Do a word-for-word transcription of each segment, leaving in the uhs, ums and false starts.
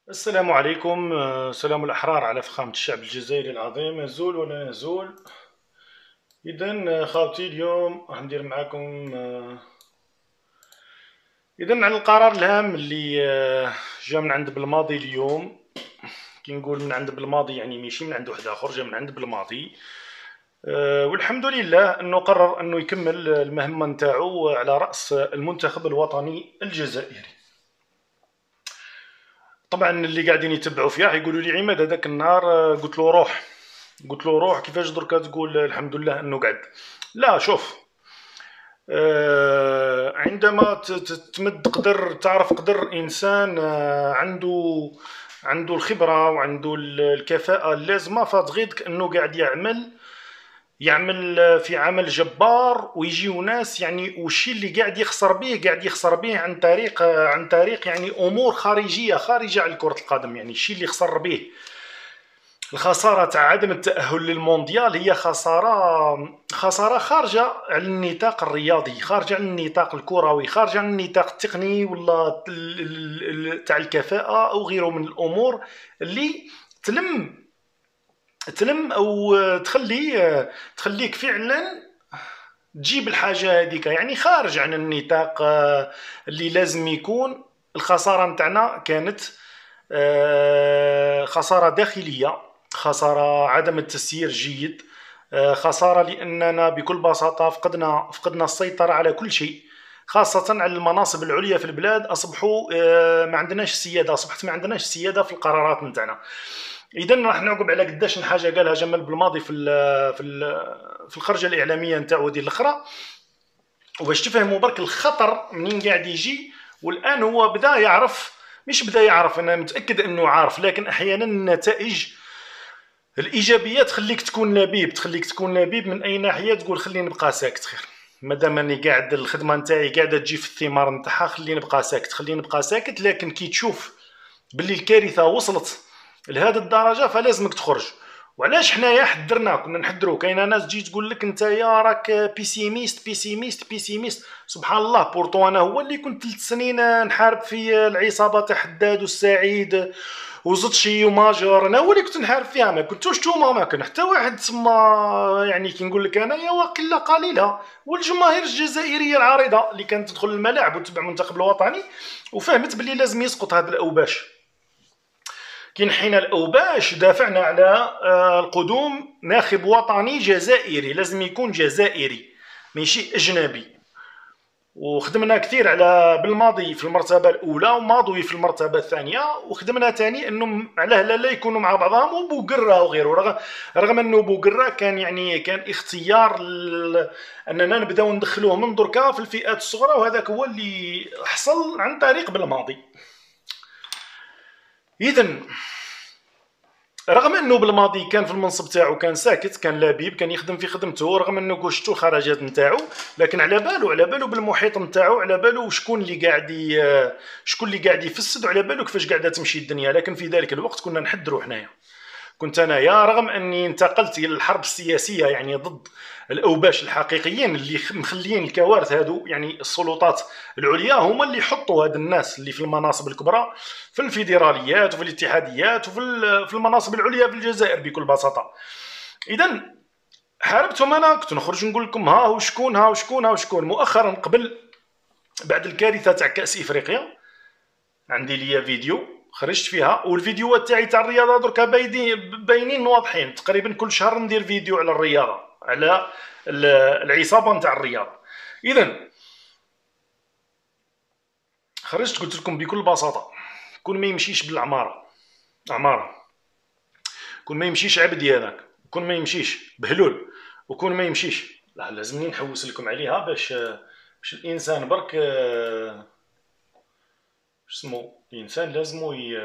السلام عليكم. آه، سلام الأحرار على فخامة الشعب الجزائري العظيم، يزول ولا يزول. إذا خاوتي اليوم راح ندير معاكم آه، إذا على القرار الهام اللي آه، جا من عند بالماضي اليوم. كي نقول من عند بالماضي يعني ماشي من عند واحد آخر، جا من عند بالماضي. آه، والحمد لله أنه قرر أنه يكمل المهمة نتاعو على رأس المنتخب الوطني الجزائري. طبعا اللي قاعدين يتبعوا فيها يقولوا لي عماد هذاك النهار آه، قلت له روح، قلت له روح كيفاش دركا تقول الحمد لله انه قعد؟ لا شوف، آه عندما ت- ت- تمد قدر تعرف قدر انسان آه عنده عنده الخبره وعنده ال- الكفاءه اللازمه، فتغيضك انه قاعد يعمل يعمل آه، في عمل جبار، ويجيو ناس يعني والشيء اللي قاعد يخسر به قاعد يخسر به عن طريق آه، عن طريق يعني امور خارجيه خارجه عن كره القدم. يعني الشيء اللي خسر به الخسارة تاع عدم التأهل للمونديال هي خسارة خسارة خارجة عن النطاق الرياضي، خارجة عن النطاق الكروي، خارجة عن النطاق التقني ولا ال- ال- ال- تاع الكفاءة أو غيره من الأمور اللي تلم تلم أو تخلي تخليك فعلا تجيب الحاجة هذيك، يعني خارج عن النطاق آه، اللي لازم يكون. الخسارة نتاعنا كانت آه، خسارة داخلية، خسارة عدم التسيير جيد، آه، خسارة لأننا بكل بساطة فقدنا فقدنا السيطرة على كل شيء، خاصة على المناصب العليا في البلاد. أصبحوا آه، ما عندناش سيادة، أصبحت ما عندناش سيادة في القرارات نتاعنا. إذا راح نعقب على قداش حاجة قالها جمال بالماضي في ال في ال في الخرجة الإعلامية نتاعو دي الأخرى، وباش تفهموا برك الخطر منين قاعد يجي. والان هو بدا يعرف، مش بدا يعرف، انا متاكد انه عارف، لكن احيانا النتائج الايجابيه تخليك تكون لبيب، تخليك تكون لبيب من اي ناحيه، تقول خليني نبقى ساكت خير، مادام اني قاعد الخدمه نتاعي قاعده تجي في الثمار نتاعها، خليني نبقى ساكت خليني نبقى ساكت. لكن كي تشوف باللي الكارثه وصلت لهذه الدرجه فلازمك تخرج. وعلاش حنايا حذرنا، كنا نحذروا. كاينه ناس تجي تقول لك انت يا راك بيسيميست بيسيميست بيسيميست. سبحان الله، بورتو انا هو اللي كنت ثلاث سنين نحارب في العصابه تاع حداد والسعيد وزطشي وماجور، انا هو اللي كنت نحارب فيها، ما كنتوش نتوما، ما كان حتى واحد تسمى. يعني كي نقول لك انايا وقله قليله، والجماهير الجزائريه العريضه اللي كانت تدخل الملاعب وتتبع المنتخب الوطني وفهمت باللي لازم يسقط هذا الاوباش. كي نحينا الاوباش دافعنا على آه، القدوم ناخب وطني جزائري، لازم يكون جزائري ماشي اجنبي. وخدمنا كثير على بالماضي في المرتبه الاولى وماضوي في المرتبه الثانيه، وخدمنا ثاني انه علاه لا لا يكونوا مع بعضهم وبوقره وغيره، رغم رغم انه بوقره كان يعني كان اختيار ل... اننا نبداو ندخلوه من دركا في الفئات الصغرى، وهذاك هو اللي حصل عن طريق بالماضي. اذا رغم انه بالماضي كان في المنصب تاعو كان ساكت، كان لبيب، كان يخدم في خدمته، رغم انه قشتو الخرجات نتاعو، لكن على بالو على بالو بالمحيط نتاعو، على بالو شكون اللي قاعد شكون اللي قاعد يفسد، وعلى بالو كيفاش قاعده تمشي الدنيا. لكن في ذلك الوقت كنا نحذروا حنايا. كنت انايا رغم اني انتقلت الى الحرب السياسيه يعني ضد الاوباش الحقيقيين اللي مخليين الكوارث هادو، يعني السلطات العليا هما اللي يحطوا هاد الناس اللي في المناصب الكبرى في الفيدراليات وفي الاتحاديات وفي في المناصب العليا في الجزائر بكل بساطه. اذا حاربتهم، انا كنت نخرج نقول لكم ها هو شكون ها هو شكون ها هو شكون. مؤخرا قبل بعد الكارثه تاع كاس افريقيا عندي ليا فيديو خرجت فيها، والفيديوهات تاعي تاع الرياضه دركا باينين باينين واضحين. تقريبا كل شهر ندير فيديو على الرياضه، على العصابه نتاع الرياضه. اذا خرجت قلت لكم بكل بساطه، كون ما يمشيش بالعماره عماره، كون ما يمشيش عبدي هذاك، كون ما يمشيش بهلول، وكون ما يمشيش، لا لازمني نحوس لكم عليها باش باش الانسان برك اسمو الانسان لازمو ي...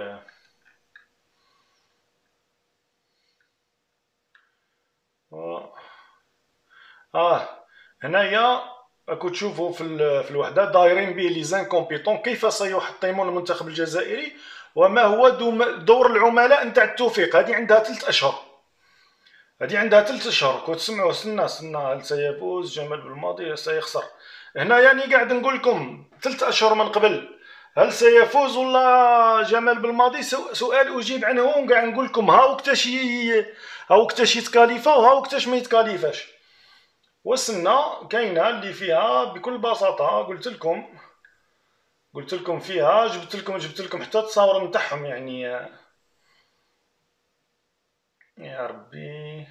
اه, آه. هنايا راكو تشوفوا في في الوحده دايرين به لي زانكومبيتون كيف سيحطمون المنتخب الجزائري وما هو دور العملاء نتاع التوفيق. هذه عندها ثلاث اشهر، هذه عندها ثلاث اشهر. كنت تسمعوا سنة سنة هل سيفوز جمال بالماضي سيخسر. هنا يعني قاعد نقول لكم ثلاث اشهر من قبل هل سيفوز ولا جمال بالماضي؟ سؤال اجيب عنه وكاع نقول لكم ها وقتاش ها وقتاش يتكاليفا وها وقتاش ما يتكاليفاش. والسنه كاينه اللي فيها بكل بساطه، قلت لكم قلت لكم فيها، جبت لكم جبت لكم حتى التصاور نتاعهم يعني. يا ربي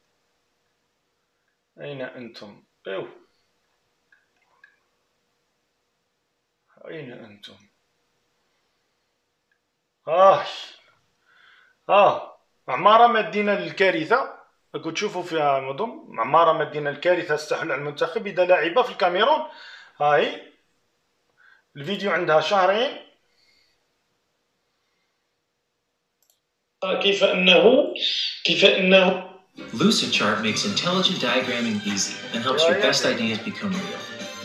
اين انتم؟ ايو اين انتم؟ اه اه عمارة مدينة للكارثة. راكم تشوفوا فيها مدن عمارة مدينة الكارثة تستحل على المنتخب إذا لعب في الكاميرون. هاي الفيديو عندها شهرين. كيف أنه كيف أنه Lucidchart makes intelligent diagramming easy and helps your best ideas become real.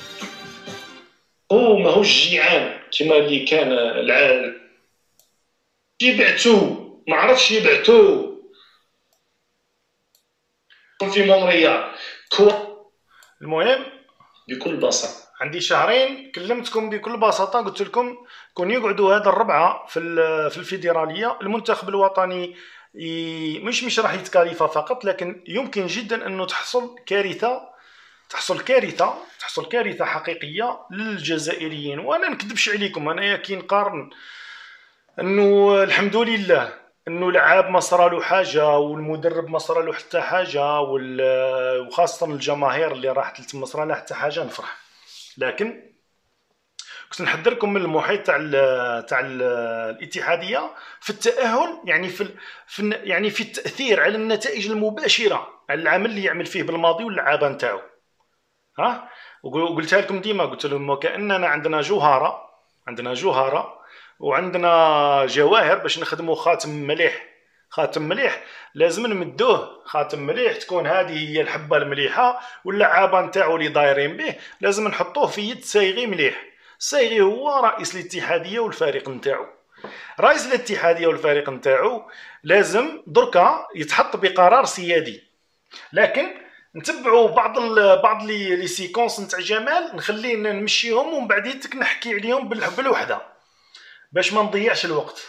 هو ماهوش جيعان كيما اللي كان العالم يبعتو ما عرفش يبعتو في مونريال. المهم بكل بساطة عندي شهرين كلمتكم بكل بساطة، قلت لكم كون يقعدوا هذا الربعة في في الفيدرالية. المنتخب الوطني مش مش راح يتكاليفا فقط، لكن يمكن جدا انه تحصل كارثة تحصل كارثة تحصل كارثة حقيقية للجزائريين. وانا نكذبش عليكم، انايا كي نقارن انه الحمد لله انه لعاب ما صرالو حاجه والمدرب ما صرالو حتى حاجه وخاصه الجماهير اللي راحت لتما صرالها حتى حاجه نفرح. لكن كنت نحذركم من المحيط تاع تاع الاتحاديه في التاهل، يعني في, في يعني في التاثير على النتائج المباشره على العمل اللي يعمل فيه بالماضي واللعابه نتاعو. ها وقلتها لكم ديما، قلت لهم وكاننا عندنا جوهره عندنا جوهره وعندنا جواهر باش نخدموا خاتم مليح. خاتم مليح لازم نمدوه، خاتم مليح تكون هذه هي الحبه المليحه واللعابه نتاعو اللي دايرين به لازم نحطوه في يد سايغي مليح. سايغي هو رئيس الاتحاديه والفريق نتاعو. رئيس الاتحاديه والفريق نتاعو لازم دركا يتحط بقرار سيادي. لكن نتبعوا بعض ال بعض لي لي سيكونس نتاع جمال، نخليه نمشيهم ومن بعديتك نحكي عليهم بالوحده باش ما نضيعش الوقت.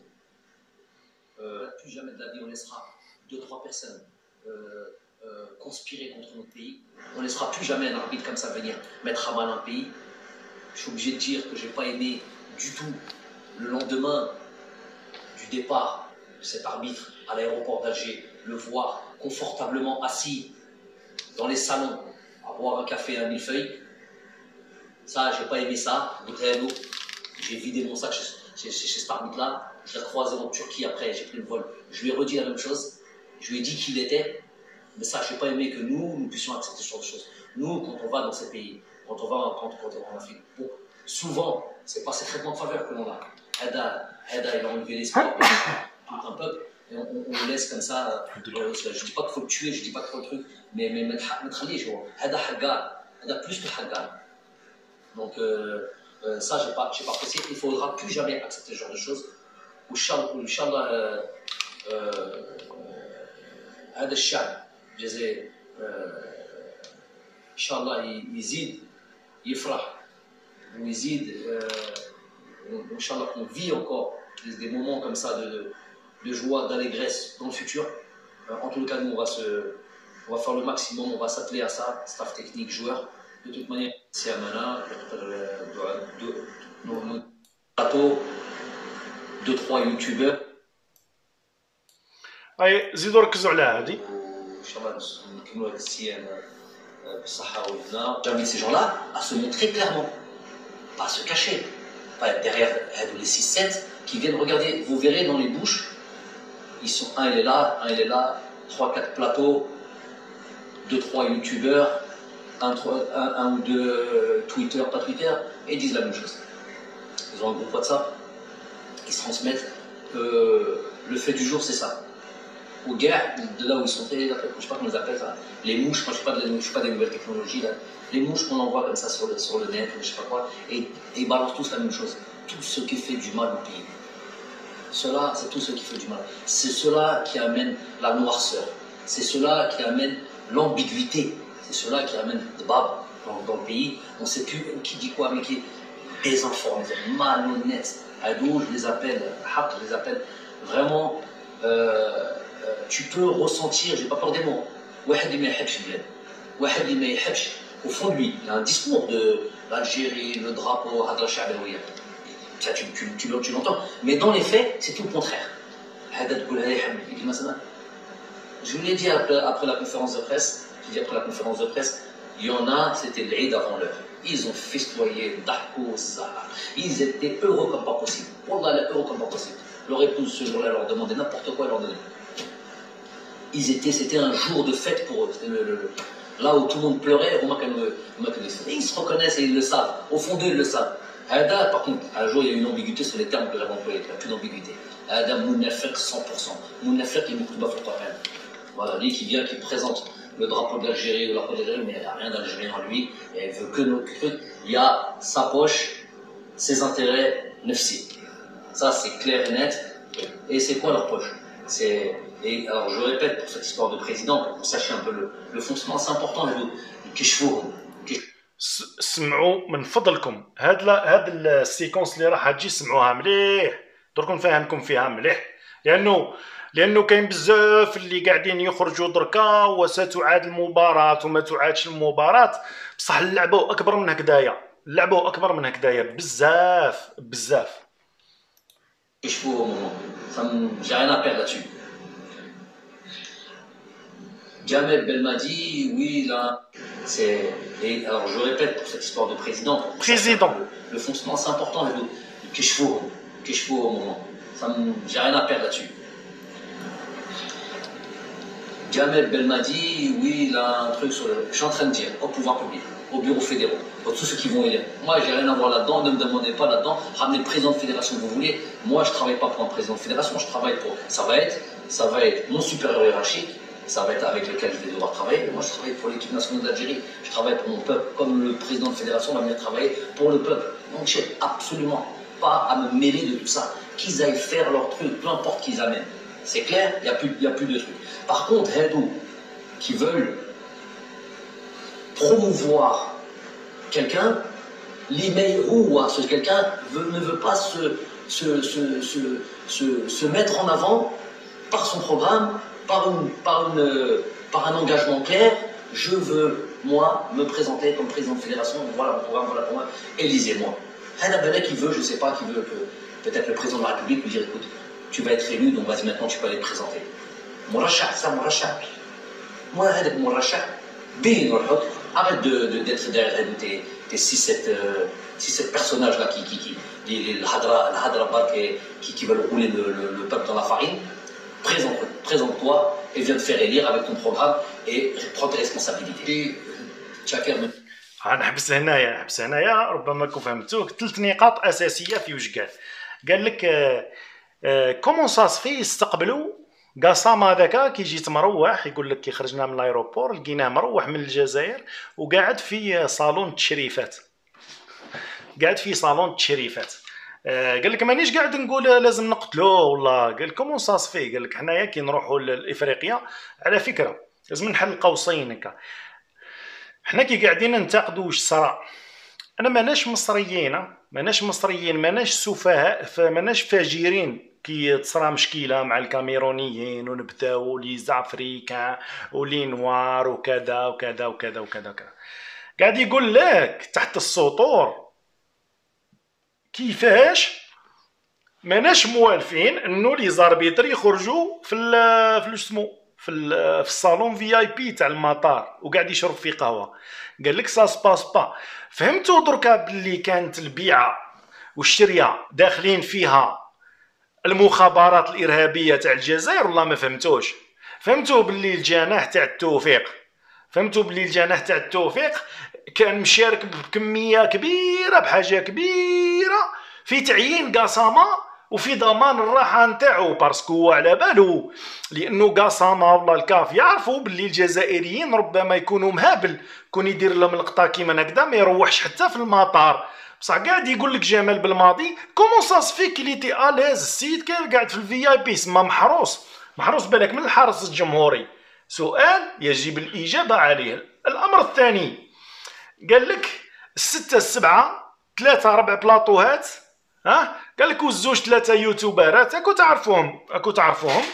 Plus jamais de la vie on laissera deux trois personnes euh, euh, conspirer contre notre pays. On laissera plus jamais un arbitre comme ça venir mettre à mal un pays. Je suis obligé de dire que j'ai pas aimé du tout le lendemain du départ de cet arbitre à l'aéroport d'Alger, le voir confortablement assis dans les salons à boire un café et un millefeuille. Ça, j'ai pas aimé ça. J'ai vidé mon sac chez, chez, chez, chez cet arbitre-là. Je l'ai croisé en Turquie après, j'ai pris le vol. Je lui ai redit la même chose. Je lui ai dit qui il était. Mais ça, j'ai pas aimé que nous, nous puissions accepter ce genre de choses. Nous, quand on va dans ces pays, quand on va, quand, quand on va en Afrique, bon, souvent, c'est pas ces traitements de faveur que l'on a. Hada, Hada, il a enlevé l'espoir de tout un peuple. Et on, on, on le laisse comme ça. Euh, je dis pas qu'il faut le tuer, je dis pas qu'il faut le truc. Mais mettre Ali, je vois. Hada Hagar. Hada plus que Hagar. Donc, euh, euh, ça, j'ai pas, j'ai pas apprécié. Il faudra plus jamais accepter ce genre de choses. Inch'Allah, هذا الشعب الجزائري إن شاء الله يزيد يفرح ويزيد وإن شاء الله qu'on vit encore des moments comme ça de, de joie, d'allégresse dans le futur. En tout cas, nous, on va, se, on va faire le maximum, on va s'atteler à ça, staff technique, joueurs. De toute manière, c'est Amana, nos plateaux, deux, trois youtubeurs. اي زيدوا ركزوا على هذه. ان شاء الله نكملوا هذا السيان بالصحه والهنا. J'invite ces gens-là à se montrer clairement, pas à se cacher, pas être derrière les six sept qui viennent regarder. Vous verrez dans les bouches, ils sont un il est là, un il est là, trois quatre plateaux, deux trois youtubeurs, un, un, un ou deux Twitter, pas Twitter, et ils disent la même chose. Ils ont un groupe WhatsApp, ils se transmettent. Euh, le fait du jour, c'est ça. Aux guerres, de là où ils sont très, je sais pas comment on les appelle, ça, les mouches, moi je ne suis, suis pas des nouvelles technologies, là. Les mouches qu'on envoie comme ça sur le, sur le net, ou je sais pas quoi, et ils balancent tous la même chose. Tout ce qui fait du mal au pays. Cela, c'est tout ce qui fait du mal. C'est cela qui amène la noirceur. C'est cela qui amène l'ambiguïté. C'est cela qui amène le bab dans, dans le pays. On ne sait plus qui dit quoi, mais qui. désinformés, malhonnêtes. Ados, je les appelle, je les appelle vraiment. Euh, euh, tu peux ressentir, j'ai pas peur des mots. Au fond de lui, il y a un discours de l'Algérie, le drapeau, ça tu, tu, tu, tu l'entends. Mais dans les faits, c'est tout le contraire. Je vous l'ai dit après, après la conférence de presse, j'ai dit après la conférence de presse, il y en a, c'était l'Eid avant l'heure. Ils ont festoyé, ils étaient heureux comme pas possible. Wallah, heureux comme pas possible. Leur épouse ce jour-là leur demandait n'importe quoi, leur donnait. Ils étaient, c'était un jour de fête pour eux. C'était le, le, le, là où tout le monde pleurait, ils se reconnaissent et ils le savent. Au fond d'eux, ils le savent. Hada, par contre, un jour, il y a une ambiguïté sur les termes que j'avais employés. Il n'y a plus d'ambiguïté. Hada, Mounafek, cent pour cent. Mounafek, il est beaucoup de Voilà, lui qui vient, qui présente le drapeau de l'Algérie, le drapeau de l'Algérie, mais il n'y a rien d'algérien en lui. Et il veut que notre truc. Il y a sa poche, ses intérêts, nefsi. Ça, c'est clair et net. Et c'est quoi leur poche? C'est... Et alors, je répète, pour cette histoire de président, pour que vous sachiez un peu le, le fonctionnement, c'est important. كشفوهم سمعوا من فضلكم هاد هاد السيكونس اللي راح تجي سمعوها مليح درك نفهمكم فيها مليح لانه لانه كاين بزاف اللي قاعدين يخرجوا دركا وستعاد المباراه وما تعادش المباراه بصح اللعبه اكبر من هكذايا اللعبه اكبر من هكذايا بزاف بزاف كشفوهم j'ai rien à perdre là-dessus. Jamel Belmadi, oui, là, c'est... Et alors, je répète, pour cette histoire de président... Président le, le fonctionnement, c'est important, le Keshfo, Keshfo au moment. J'ai rien à perdre là-dessus. Jamel Belmadi, oui, là, un truc sur le... Je suis en train de dire, au pouvoir public, au bureau fédéral, pour tous ceux qui vont élire. Moi, j'ai rien à voir là-dedans, ne me demandez pas là-dedans, ramenez le président de fédération que vous voulez. Moi, je travaille pas pour un président de fédération, je travaille pour... Ça va être, ça va être mon supérieur hiérarchique, ça va être avec lequel je vais devoir travailler. Moi, je travaille pour l'équipe nationale d'Algérie. Je travaille pour mon peuple, comme le président de fédération va venir travailler pour le peuple. Donc, je n'ai absolument pas à me mêler de tout ça. Qu'ils aillent faire leur truc, peu importe qu'ils amènent. C'est clair, il n'y a, a plus de trucs. Par contre, Hedou, qui veulent promouvoir quelqu'un, l'email ou ce quelqu'un ne veut pas se, se, se, se, se, se mettre en avant par son programme. Par, une, par, une, par un engagement clair, je veux, moi, me présenter comme président de fédération, voilà mon programme, voilà pour moi, élisez-moi. Hana Benek, qui veut, je ne sais pas, qui veut que peut-être le président de la République lui dire, écoute, tu vas être élu, donc vas-y maintenant, tu peux aller te présenter. Mon rachat, ça, mon rachat. Moi, mon rachat, bien, arrête d'être de, de, derrière tes, tes six sept personnages-là qui, qui, qui, les, le Hadra, le Hadra qui, qui veulent rouler le, le, le peuple dans la farine. Présente-toi présente et viens te faire élire avec ton programme et prends tes responsabilités. Chacun. غنحبس هنايا نحبس هنايا ربما كون فهمتوك ثلاث نقاط اساسيه في واش قال قال لك كومون سا سفي يستقبلوا قاسام هذاك كي جيت مروح يقول لك كي خرجنا من الايروبور لقيناه مروح من الجزائر وقاعد في صالون التشريفات قاعد في صالون التشريفات قال لك مانيش قاعد نقول لازم نقتلوه والله قال لكم صاصفي قال لك حنايا كي نروحوا لافريقيا على فكره لازم نحل قوسين هكا حنا كي قاعدين ننتقدوا واش صرا انا ماناش مصريين ماناش مصريين ماناش سفهاء ماناش فاجرين كي تصرى مشكله مع الكاميرونيين ونبداو لي زافريكان ولي نوار وكذا وكذا وكذا وكذا وكذا قاعد يقول لك تحت السطور كيفاش ماناش موالفين انه لي زاربيتر يخرجوا في ال في اسمو في في الصالون في اي بي تاع المطار وقاعد يشرب في قهوه قال لك سا سباس با فهمتوا دركا باللي كانت البيعه والشريه داخلين فيها المخابرات الارهابيه تاع الجزائر والله ما فهمتوش فهمتوا باللي الجناح تاع التوفيق فهمتوا باللي الجناح تاع التوفيق كان مشارك بكميه كبيره بحاجه كبيره في تعيين قاسامه وفي ضمان الراحه نتاعو باسكو هو على بالو لانه قاسامه والله الكاف يعرفوا باللي الجزائريين ربما يكونوا مهابل كون يدير لهم لقطه كيما هكذا ما يروحش حتى في المطار بصح قاعد يقول لك جمال بالماضي كومون سا سفي كليتي اليز السيد كان قاعد في الفي اي بي سما محروس محروس بالك من الحرس الجمهوري سؤال يجب الاجابه عليه. الامر الثاني قال لك الستة السبعة ثلاثه ربع بلاطوهات، ها قال لك وزوج ثلاثه يوتيوبرات اكو تعرفوهم اكو تعرفوهم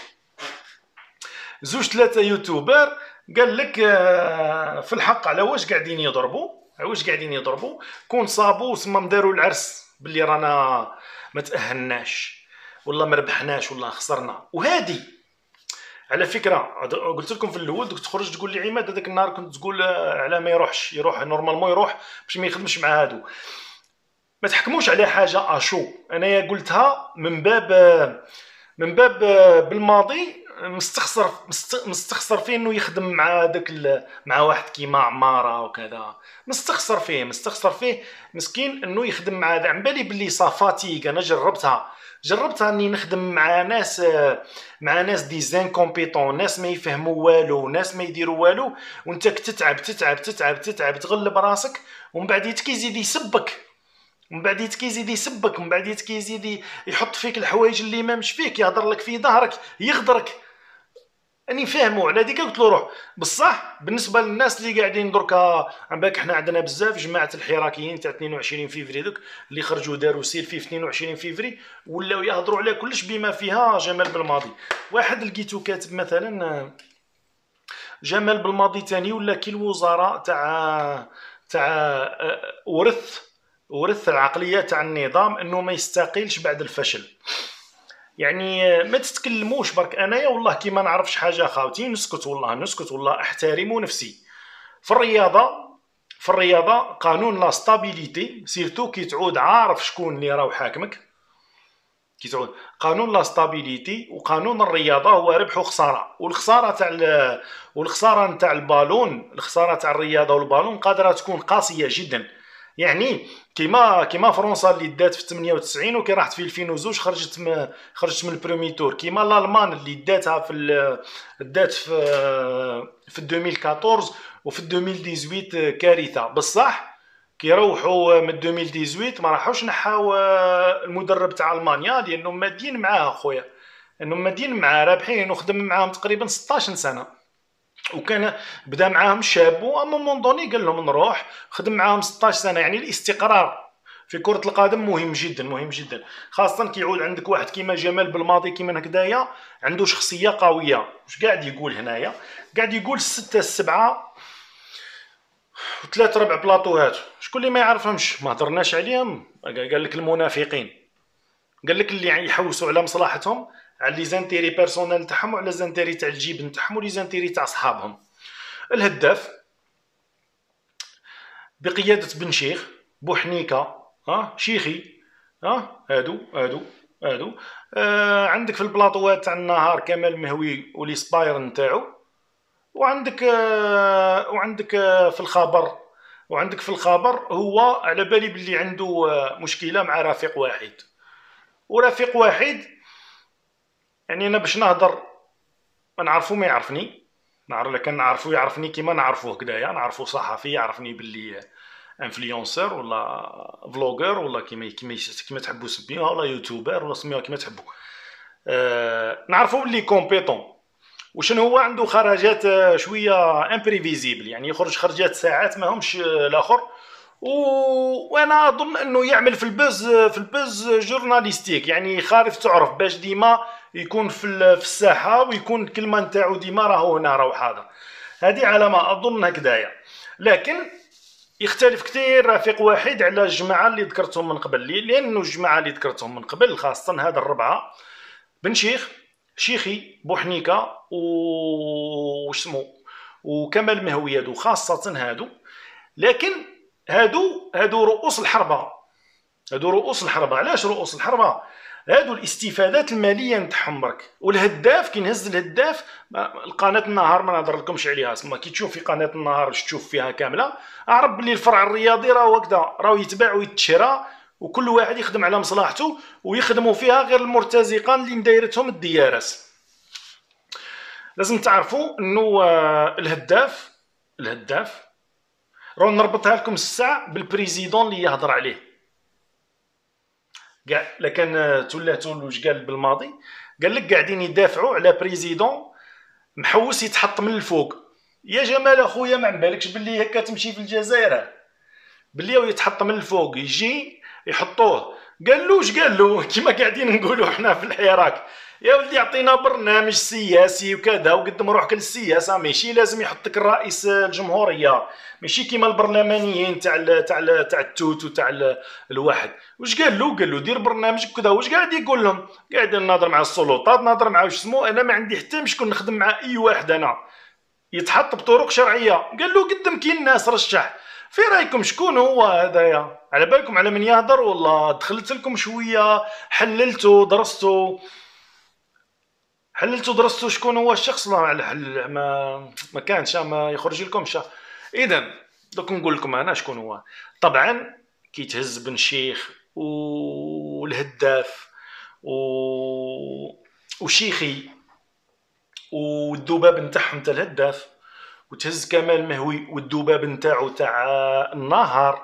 زوج ثلاثه يوتيوبر، قال لك آه في الحق على واش قاعدين يضربوا، على واش قاعدين يضربوا كون صابوا سما داروا العرس باللي رانا ما تاهلناش والله ما ربحناش والله خسرنا. وهادي على فكره قلت لكم في الاول دوك تخرج تقول لي عماد هذاك النهار كنت تقول على ما يروحش، يروح نورمالمون يروح باش ما يخدمش مع هادو. ما تحكموش على حاجه اشو، انايا قلتها من باب من باب بالماضي مستخسر مستخسر فيه انه يخدم مع داك مع واحد كيما عماره وكذا، مستخسر فيه مستخسر فيه مسكين انه يخدم مع هذا. عم بالي بلي صافاتيك انا جربتها جربتها اني نخدم مع ناس مع ناس دي زانكومبيتون، ناس ما يفهموا والو، ناس ما يديروا والو، وانت تتعب تتعب تتعب تتعب تغلب راسك، ومن بعد يتك يزيد يسبك، من بعد يتك يزيد يسبك، من بعد يتك يزيد يحط فيك الحوايج اللي ما مش فيك، يهضر لك في ظهرك يغدرك. اني فاهموا على ديك قلت له روح. بصح بالنسبه للناس اللي قاعدين دركا عم بالك حنا عندنا بزاف جماعه الحراكيين تاع اثنين وعشرين فيفري دوك اللي خرجوا داروا سيلفي في اثنين وعشرين فيفري ولاو يهضروا على كلش بما فيها جمال بالماضي. واحد لقيتو كاتب مثلا جمال بالماضي تاني ولا كي الوزراء تاع تاع ورث ورث العقليه تاع النظام انه ما يستقيلش بعد الفشل. يعني ما تتكلموش برك. انايا والله كي ما نعرفش حاجه خاوتي نسكت، والله نسكت، والله احترم نفسي. في الرياضه في الرياضه قانون لا ستابيليتي سيرتو كي تعود عارف شكون اللي راهو حاكمك، كي تعود قانون لا ستابيليتي وقانون الرياضه هو ربح وخساره. والخساره تاع والخساره نتاع البالون، الخساره تاع الرياضه والبالون قادره تكون قاسيه جدا. يعني كيما كيما فرنسا اللي دات في ثمانية وتسعين وكي راحت في ألفين وزوج خرجت من خرجت من البرومي تور، كيما الالمان اللي داتها في دات في في ألفين وأربعطاش وفي ألفين وثمانية عشر كارثه. بصح كي روحوا من ألفين وثمانية ما راحوش نحاو المدرب تاع المانيا لانهم مادين معاه اخويا، انهم مادين معاه رابحين، وخدم معاهم تقريبا ستطاش سنه، وكان بدا معاهم شاب واما موندوني قال لهم نروح خدم معاهم ستطاش سنه. يعني الاستقرار في كره القدم مهم جدا مهم جدا، خاصه كي يعود عندك واحد كيما جمال بالماضي كيما هكذايا عنده شخصيه قويه. واش قاعد يقول هنايا؟ قاعد يقول ستة سبعة وثلاث ربع بلاطوهات. شكون اللي ما يعرفهمش؟ ما هضرناش عليهم. قال لك المنافقين، قال لك اللي يحوسوا على مصلحتهم، على لي زانتيري بيرسونيل تاعهم وعلى زانتيري تاع الجيب نتاعهم ولي زانتيري تاع صحابهم. الهداف بقياده بن شيخ بوحنيكه، ها شيخي، ها هادو هادو هادو آه عندك في البلاطوات تاع النهار كمال مهوي ولي سباير نتاعو، وعندك آه وعندك آه في الخبر وعندك في الخبر هو على بالي باللي عنده آه مشكله مع رفيق واحد. ورفيق واحد يعني انا باش نهضر ما نعرفو ما يعرفني، نعرف لكن نعرفو يعرفني كيما نعرفوه كدايا، نعرفو صحفي يعرفني باللي انفلونسر ولا فلوغر ولا كيما كيما كيما تحبوا سميوها، ولا يوتيوبر ولا سميوها كيما تحبوا. أه نعرفو باللي كومبيتون، وشنو هو عنده خرجات شويه امبريفيزيبل، يعني يخرج خرجات ساعات ما همش الاخر. و... وانا اظن انه يعمل في البز في البز جورناليستيك، يعني خارف تعرف باش ديما يكون في في الساحه ويكون الكلمه نتاعو ديما راهو هنا راهو حاضر. هذه على ما اظن هكذايا. لكن يختلف كثير رفيق واحد على الجماعه اللي ذكرتهم من قبل لي، لانه الجماعه اللي ذكرتهم من قبل خاصه هذا الربعه بن شيخ شيخي بوحنيكه وش اسمه وكمال مهوي هادو خاصه هادو. لكن هادو هادو رؤوس الحربه، هادو رؤوس الحربه. علاش رؤوس الحربه؟ هادو الاستفادات الماليه نتاعهم برك. والهداف كي نهز الهداف القناه النهار ما نهضر لكمش عليها، اسمها كي تشوف في قناه النهار باش تشوف فيها كامله اعرف بلي الفرع الرياضي راهو هكذا، راهو يتباع ويتشرى وكل واحد يخدم على مصلحته، ويخدموا فيها غير المرتزقان اللي مدايرتهم الديارس. لازم تعرفوا انه الهداف الهداف راه نربطها لكم الساعه بالبريزيدون اللي يهضر عليه كاع. لكن تولاتو واش قال بالماضي؟ قال لك قاعدين يدافعوا على بريزيدون محوس يتحط من الفوق. يا جمال اخويا ما عم بالكش باللي هكا تمشي في الجزائر؟ باللي هو يتحط من الفوق يجي يحطوه. قال له اش قال له كيما قاعدين نقولوا حنا في الحراك، يا ولدي عطينا برنامج سياسي وكذا وقدم روحك للسياسه، ماشي لازم يحطك الرئيس الجمهوريه، ماشي كيما البرلمانيين تاع تاع تاع التوت وتاع الواحد. واش قال له؟ قال له دير برنامج كذا. واش قاعد يقول لهم؟ قاعد نهضر مع السلطات، نهضر مع واش سمو، انا ما عندي حتى مشكل نخدم مع اي واحد انا يتحط بطرق شرعيه. قال له قدم كي الناس رشح. في رايكم شكون هو هذايا؟ على بالكم على من يهضر والله؟ دخلت لكم شويه، حللتوا درستوا حللتوا درستوا شكون هو الشخص؟ لا على حل ما ما كانش، ما يخرج لكمش. اذا دوك نقول لكم انا شكون هو. طبعا كي تهز بن شيخ والهداف و وشيخي والذباب نتاعهم تاع الهداف، وتهز كمال مهوي والذباب نتاعو تاع النهار،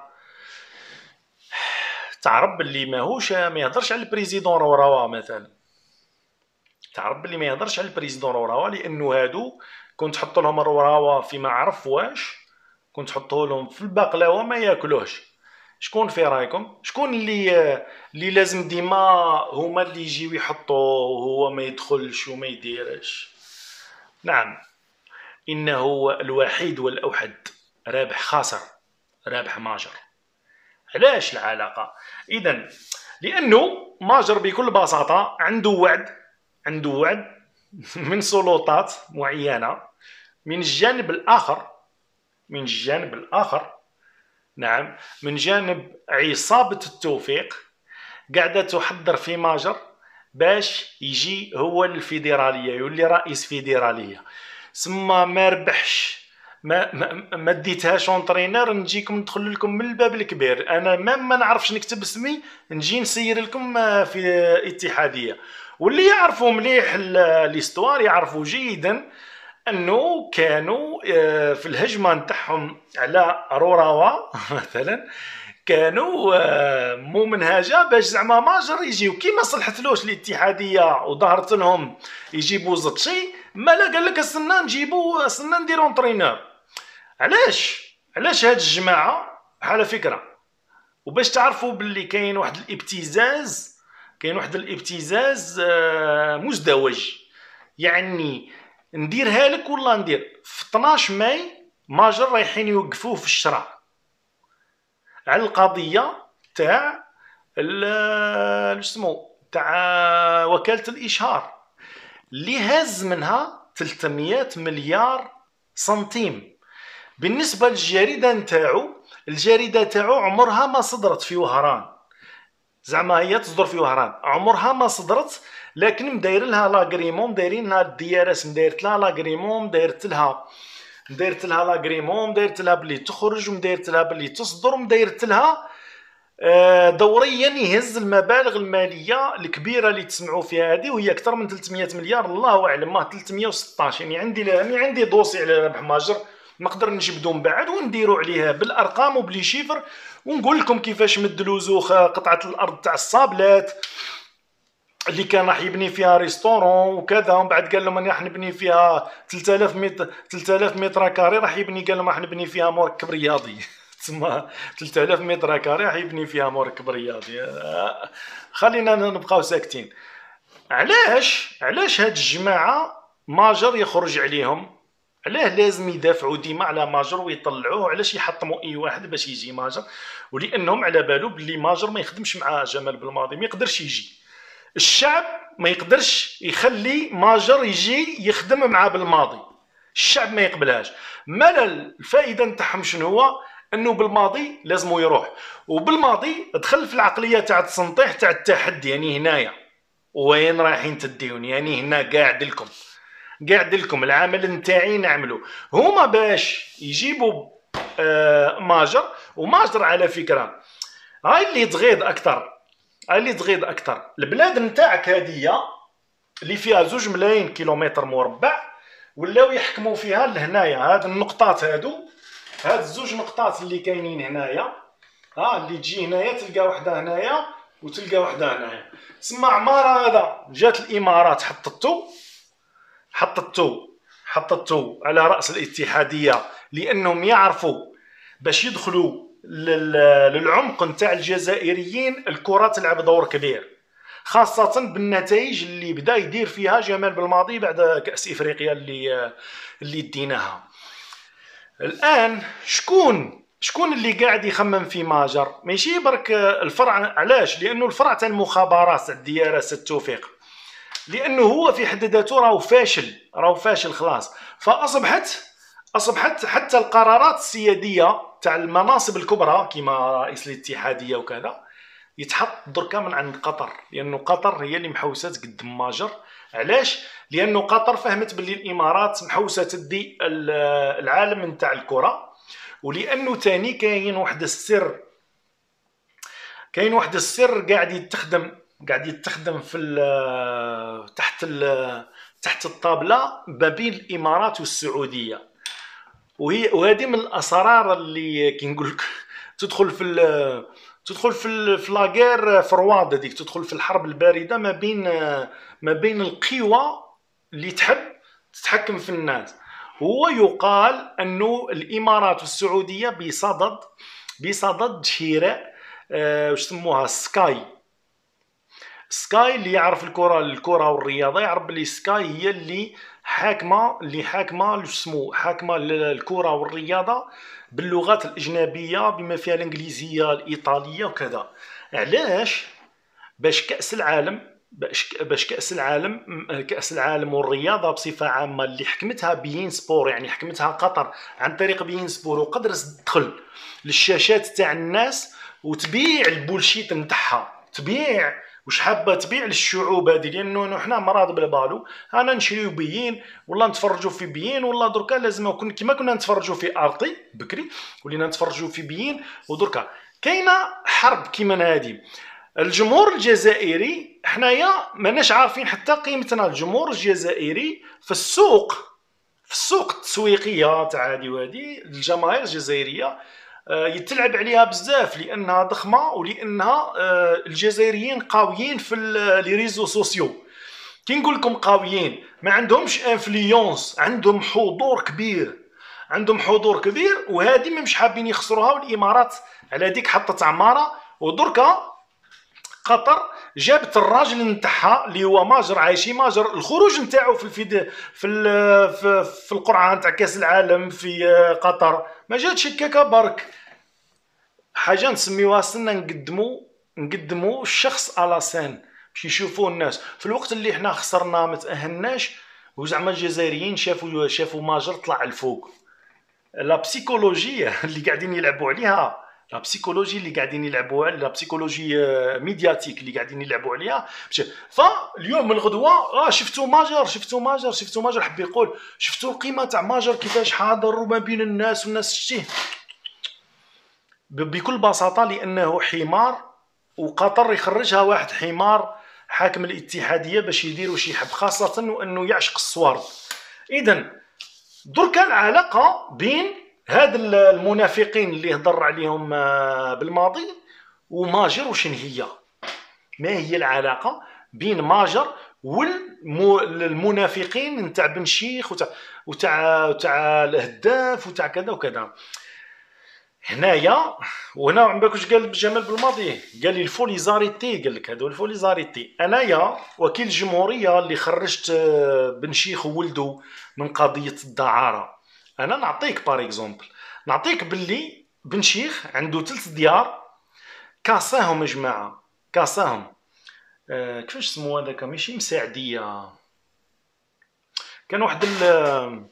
تعرف باللي ماهوش ما يهضرش على البريزيدون روروا مثلا، تعرف باللي ما يهضرش على البريزيدون روروا، لانه هادو كنت تحط لهم الروروا في ما عرف واش، كنت تحطوا لهم في البقلاوه ما ياكلوش. شكون في رايكم؟ شكون اللي اللي لازم ديما هما اللي يجيو يحطوا وهو ما يدخلش وما يديرش؟ نعم، انه الوحيد والاوحد، رابح خاسر، رابح ماجر. علاش العلاقه؟ اذا لانه ماجر بكل بساطه عنده وعد، عنده وعد من سلطات معينه من الجانب الاخر، من الجانب الاخر نعم، من جانب عصابه التوفيق قاعده تحضر في ماجر باش يجي هو الفيدراليه، يولي رئيس فيدراليه. سما ما ربحش، ما ما, ما ديتهاش اونطرينور، نجيكم ندخل لكم من الباب الكبير، انا ما ما نعرفش نكتب اسمي، نجي نسير لكم في اتحاديه. واللي يعرفوا مليح ليستوار يعرفوا جيدا انه كانوا في الهجمه نتاعهم على روروا مثلا كانوا مو منهجه باش زعما ماجر يجيو كي ما صلحتلوش الاتحاديه وظهرت لهم يجيبوا زطشي، ما لا قال لك استنى نجيبوا استنى نديرو اونطرينور. علاش علاش هاد الجماعه على فكره؟ وباش تعرفوا باللي كاين واحد الابتزاز، كاين واحد الابتزاز مزدوج، يعني نديرها لك ولا ندير. في اثناش ماي ماجر رايحين يوقفوه في الشرع على القضيه تاع اسمو تاع وكاله الاشهار اللي هز منها ثلاثمية مليار سنتيم. بالنسبه للجريده نتاعو، الجريده تاعو عمرها ما صدرت في وهران، زعما هي تصدر في وهران، عمرها ما صدرت، لكن مداير لها لاغريمون، دايرين لها الديارات، مدايرت لها لاغريمون، مدايرت لها مدايرت لها لاغريمون، مدايرت لها بلي تخرج، ومدايرت لها بلي تصدر، ومدايرت لها دوريا يهز المبالغ الماليه الكبيره اللي تسمعوا فيها هذه، وهي اكثر من ثلاثمية مليار، الله اعلم، ما ثلاثمية وستطاش. يعني عندي يعني عندي دوسي على رابح ماجر نقدر نجبدو من بعد ونديروا عليها بالارقام وبلي شيفر، ونقول لكم كيفاش مد الوزوخ قطعه الارض تاع الصابلات اللي كان راح يبني فيها ريستورون وكذا، ومن بعد قال لهم انا راح نبني فيها ثلاثة آلاف متر ثلاثة آلاف متر كاري، راح يبني قال لهم راح نبني فيها مركب رياضي تسمى ثلاثة آلاف متر كاري راح يبني فيها مركب رياضي. خلينا نبقاو ساكتين. علاش علاش هاد الجماعه ماجر يخرج عليهم؟ علاه لازم يدافعوا ديما على ماجر ويطلعوه؟ علاش يحطموا اي واحد باش يجي ماجر؟ ولانهم على بالو بلي ماجر ما يخدمش مع جمال بالماضي، ما يقدرش يجي. الشعب ما يقدرش يخلي ماجر يجي يخدم مع بالماضي، الشعب ما يقبلهاش. مالا الفائده نتاعهم شنو هو؟ انه بالماضي لازم يروح، وبالماضي دخل في العقليه تاع التسنطيح تاع التحدي. يعني هنايا وين رايحين تديوني؟ يعني هنا قاعد لكم قاعد لكم العمل نتاعي نعملو. هما باش يجيبوا آه ماجر، وماجر على فكره هاي اللي تغيض اكثر، هاي اللي تغيض اكثر. البلاد نتاعك هاديه اللي فيها زوج ملايين كيلومتر مربع ولاو يحكموا فيها لهنايا، هاد النقطات هادو، هاد الزوج نقطات اللي كاينين هنايا، ها اللي تجي هنايا تلقى وحده هنايا وتلقى وحده هنايا، تسمى عماره. هذا جات الامارات حطتو حطتو حطتو على راس الاتحاديه، لانهم يعرفوا باش يدخلوا للعمق نتاع الجزائريين الكره تلعب دور كبير، خاصه بالنتائج اللي بدا يدير فيها جمال بالماضي بعد كاس افريقيا اللي اللي ديناها. الان شكون شكون اللي قاعد يخمم في ماجر؟ ماشي برك الفرع، علاش؟ لانه الفرع تاع المخابرات تاع الديار التوفيق، لانه هو في حد ذاته راهو فاشل، راهو فاشل خلاص. فاصبحت اصبحت حتى القرارات السياديه تاع المناصب الكبرى كما رئيس الاتحاديه وكذا يتحط دركا من عند قطر، لانه قطر هي اللي محوسات قدام ماجر. علاش؟ لانه قطر فهمت باللي الامارات محوسه تدي العالم نتاع الكره، ولانه تاني كاين واحد السر، كاين واحد السر قاعد يتخدم قاعد يتخدم في ال تحت ال تحت الطابله ما بين الامارات والسعوديه، وهي وهذه من الاسرار اللي كي نقول لك تدخل في ال تدخل في في لاغير فرواد، هذيك تدخل في الحرب البارده ما بين ما بين القوى اللي تحب تتحكم في الناس. هو يقال انه الامارات والسعوديه بصدد بصدد شراء أه واش سموها سكاي. سكاي اللي يعرف الكره الكره والرياضه يعرف بلي سكاي هي اللي حاكمه اللي حاكمه واش سمو حاكمه الكره والرياضه باللغات الاجنبيه بما فيها الانجليزيه الايطاليه وكذا. علاش؟ باش كاس العالم باش باش كاس العالم كاس العالم والرياضه بصفه عامه اللي حكمتها بين سبور، يعني حكمتها قطر عن طريق بين سبور، وقدرت تدخل للشاشات تاع الناس وتبيع البولشيت نتاعها، تبيع واش حابه تبيع للشعوب هذه. لانه حنا مراد بلا بالو، انا نشريو بيين ولا نتفرجوا في بيين، ولا دركا لازم نكون كيما كنا نتفرجوا في ارتي بكري ولينا نتفرجوا في بيين، ودركا كاينه حرب كيما هذه. الجمهور الجزائري حنايا ماناش عارفين حتى قيمتنا. الجمهور الجزائري في السوق في السوق التسويقيه تاع هذه وهذه الجماهير الجزائريه يتلعب عليها بزاف، لانها ضخمه ولانها الجزائريين قاويين في لي ريزو سوسيو. كي نقول لكم قاويين، ما عندهمش انفلونس، عندهم حضور كبير، عندهم حضور كبير، وهذه ما مش حابين يخسروها. والامارات على ديك حطت عماره، ودركا قطر جابت الراجل نتاعها اللي هو ماجر عايشي. ماجر الخروج نتاعو في الفيد في في, في القرعه نتاع كاس العالم في قطر ما جاتش هكاكا برك، حاجه نسميوها سنه نقدمو نقدمو الشخص على سان باش يشوفوا الناس. في الوقت اللي حنا خسرنا ما تاهلناش، وزعما الجزائريين شافوا شافوا ماجر طلع الفوق. لا بسيكولوجيه اللي قاعدين يلعبوا عليها، لا بسيكولوجي اللي قاعدين يلعبوا على لا بسيكولوجي ميدياتيك اللي قاعدين يلعبوا عليها. فاليوم من الغدوه اه شفتوا ماجر شفتوا ماجر شفتوا ماجر حب يقول شفتوا القيمه تاع ماجر كيفاش حاضر وما بين الناس والناس شتيه. بكل بساطه لانه حمار، وقطر يخرجها واحد حمار حاكم الاتحاديه باش يدير واش يحب، خاصه وانه يعشق الصوارد. اذا دركا العلاقه بين هاد المنافقين اللي هضر عليهم بالماضي وماجر وشن هي؟ ما هي العلاقه بين ماجر والمنافقين نتاع بن شيخ وتاع وتاع وتاع الهداف وتاع كذا وكذا؟ هنايا وهنا عم بالك قال جمال بالماضي، قال لي الفوليزاريتي، قال لك هذو الفوليزاريتي. انايا وكيل الجمهوريه اللي خرجت بن شيخ وولده من قضيه الدعاره، انا نعطيك بار اكزومبل، نعطيك باللي بن شيخ عنده ثلاث ديار كاساهم يا جماعه، كاساهم آه كيفاش سمو هذاك؟ ماشي مساعديه، كان واحد ال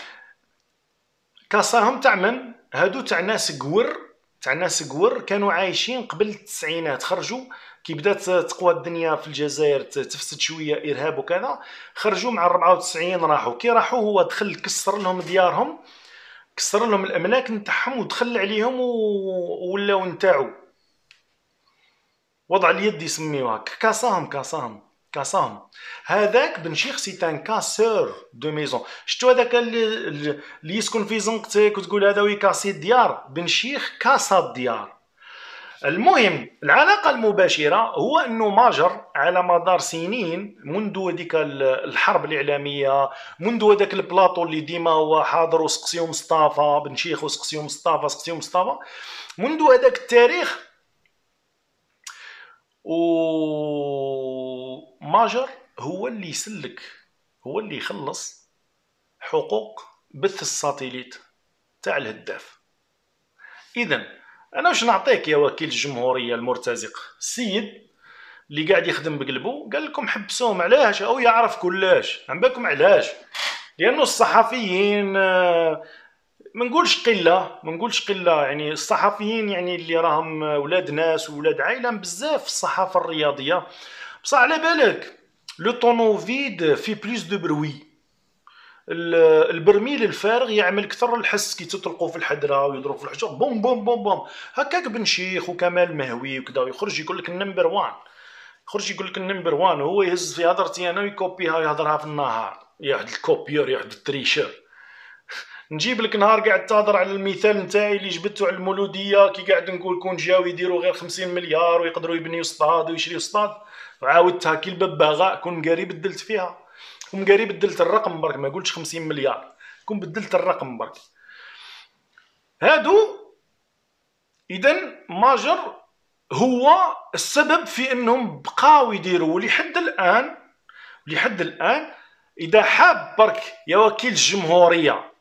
كاساهم تاع من؟ هادو تاع ناس قور، تاع ناس قور كانوا عايشين قبل التسعينات، خرجوا كي بدات تقوى الدنيا في الجزائر تفسد شويه ارهاب وكذا، خرجوا مع أربعة وتسعين راحوا. كي راحوا هو دخل كسر لهم ديارهم، كسر لهم الاملاك نتاعهم ودخل عليهم ولاو نتاعو وضع اليد يسميوها كاساهم كاساهم كاساهم. هذاك بن شيخ سي ان كاسور دو ميزون. شتو هذاك اللي, اللي يسكن في زنقتك وتقول هذا ويكاسي الديار؟ بن شيخ كاسا الديار. المهم العلاقه المباشره هو انه ماجر على مدار سنين منذ هذيك الحرب الاعلاميه، منذ هذاك البلاطو اللي ديما هو حاضر وسقسيو مصطفى بن شيخ وسقسيو مصطفى سقسيو مصطفى، منذ هذاك التاريخ وماجر هو اللي يسلك، هو اللي يخلص حقوق بث الساتيليت تاع الهداف. اذا انا واش نعطيك يا وكيل الجمهوريه المرتزق؟ السيد اللي قاعد يخدم بقلبه قال لكم حبسوهم. علاش؟ او يعرف كلاش. عم بالكم علاش؟ لانه الصحفيين ما نقولش قله، ما نقولش قله، يعني الصحفيين يعني اللي راهم ولاد ناس وولاد عائله بزاف في الصحافه الرياضيه، بصح على بالك لو طونو فيد في بليس دو بروي. البرميل الفارغ يعمل كثر الحس كي تطلقوا في الحدره ويضرب في الحجر بوم بوم بوم بوم. هكاك بن شيخ وكمال مهوي وكذا يخرج يقول لك النمبر وان، يخرج يقول لك النمبر وان، هو يهز في هضرتي انا ويكوبيها يهضرها في النهار، يحد الكوبيور يحد التريشر. نجيب لك نهار قاعد تهضر على المثال نتاعي اللي جبته على المولوديه كي قاعد نقول كون جاو يديروا غير خمسين مليار ويقدروا يبنيو اسطاد ويشريو اسطاد، وعاودتها كي البباغاء كون قاري بدلت فيها، كون قاري بدلت الرقم برك، ما قلتش خمسين مليار، كون بدلت الرقم برك. هادو اذا ماجر هو السبب في انهم بقاو يديروا لحد الان، لحد الان. اذا حاب برك يا وكيل الجمهوريه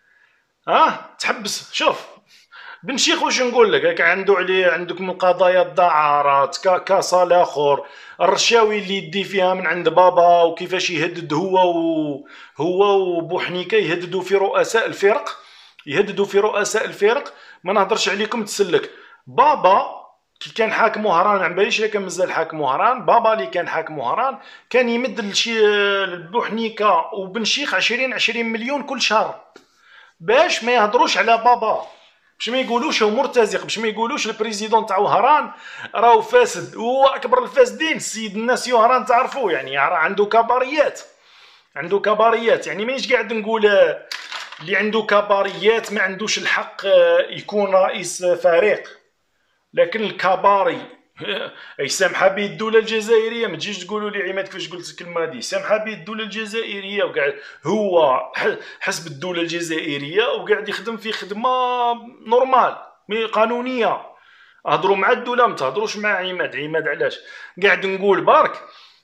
اه تحبس، شوف بن شيخ واش نقول لك، عنده عليه عندك من قضايا الدعارات كاسا الاخر، الرشاوي اللي يدي فيها من عند بابا وكيفاش يهدد هو و هو وبوحنيكه يهددوا في رؤساء الفرق، يهددوا في رؤساء الفرق. ما نهضرش عليكم تسلك. بابا كي كان حاكم وهران، عم باليش كان مازال حاكم وهران، بابا اللي كان حاكم وهران كان يمد لشي بوحنيكه وبن شيخ عشرين عشرين مليون كل شهر باش ما يهضروش على بابا، باش ما يقولوش هو مرتزق، باش ما يقولوش البريزيدون تاع وهران راهو فاسد. هو اكبر الفاسدين السيد الناس وهران تعرفوه، يعني عنده كباريات، عنده كباريات. يعني مانيش قاعد نقول اللي عنده كباريات ما عندوش الحق يكون رئيس فريق، لكن الكباري اي سامحه به الدوله الجزائريه. ما تجيش تقولوا لي عماد كيفاش قلت الكلمه هذه، سامحه به الدوله الجزائريه وقاعد هو حسب الدوله الجزائريه وقاعد يخدم في خدمه نورمال قانونيه. هضروا مع الدوله ما تهضروش مع عماد. عماد علاش قاعد نقول برك